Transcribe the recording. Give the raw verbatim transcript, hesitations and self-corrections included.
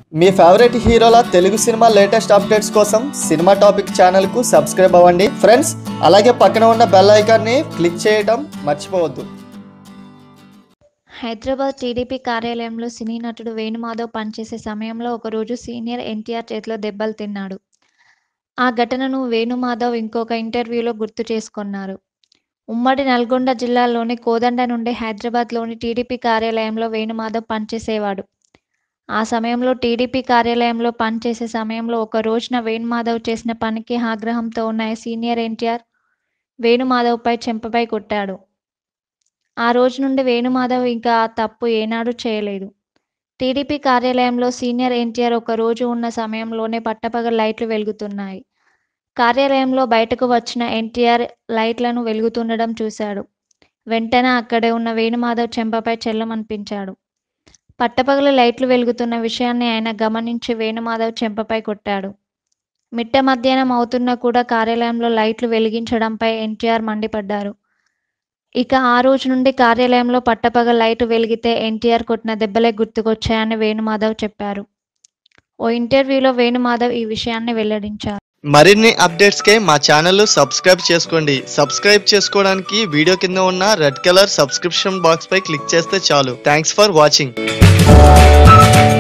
మీ favourite హీరోల Telugu cinema latest updates కోసం cinema topic ఛానల్కు సబ్స్క్రైబ్ అవ్వండి ఫ్రెండ్స్. అలాగే పక్కన ఉన్న బెల్ ఐకాన్ని క్లిక్ చేయడం మర్చిపోవద్దు. హైదరాబాద్ టీడీపీ కార్యాలయంలో సినీ నటుడు వేణుమాధవ్ పనిచేసే సమయంలో ఒకరోజు సీనియర్ ఎన్టీఆర్ చేతిలో దెబ్బలు తిన్నాడు. ఆ ఘటనను వేణుమాధవ్ ఇంకొక ఇంటర్వ్యూలో గుర్తు చేసుకున్నారు. ఉమ్మడి నల్గొండ జిల్లాలోని కోదండ నుండి హైదరాబాద్లోని టీడీపీ కార్యాలయంలో వేణుమాధవ్ పనిచేసేవాడు. ఆ సమయంలో టీడీపీ కార్యాలయంలో పనిచేసే సమయంలో ఒక రోజున వేణుమాధవ్ చేసిన పనికి ఆగ్రహంతో ఉన్న సీనియర్ ఎన్టీఆర్ వేణుమాధవ్పై చెంపపై కొట్టాడు. ఆ రోజు నుండి వేణుమాధవ్ ఇంకా ఆ తప్పు ఏనాడూ చేయలేదు. టీడీపీ కార్యాలయంలో సీనియర్ ఎన్టీఆర్ ఒక రోజు ఉన్న సమయంలోనే పట్టపగలు లైట్లు వెలుగుతున్నాయి. కార్యాలయంలో బయటకు వచ్చిన ఎన్టీఆర్ లైట్లను వెలుగుతుండడం చూశాడు. వెంటనే అక్కడే ఉన్న వేణుమాధవ్ చెంపపై చెల్లమనిపించాడు. పట్టపగలు లైట్లు వెలుగుతున్న విషయాన్ని ఆయన గమనించి వేణుమాధవ్ చెంపపై కొట్టాడు. మిట్ట మధ్యాహ్నం అవుతున్నా కూడా కార్యాలయంలో లైట్లు వెలిగించడంపై ఎన్టీఆర్ మండిపడ్డారు. ఇక ఆ రోజు నుండి కార్యాలయంలో పట్టపగలు లైటు వెలిగితే ఎన్టీఆర్ కొట్టిన దెబ్బలే గుర్తుకొచ్చాయని వేణుమాధవ్ చెప్పారు. ఓ ఇంటర్వ్యూలో వేణుమాధవ్ ఈ విషయాన్ని వెల్లడించారు. మరిన్ని అప్డేట్స్ కే మా ఛానల్ సబ్స్క్రైబ్ చేసుకోండి. సబ్స్క్రైబ్ చేసుకోవడానికి వీడియో కింద ఉన్న రెడ్ కలర్ సబ్స్క్రిప్షన్ బాక్స్ పై క్లిక్ చేస్తే చాలు. Thanks for watching.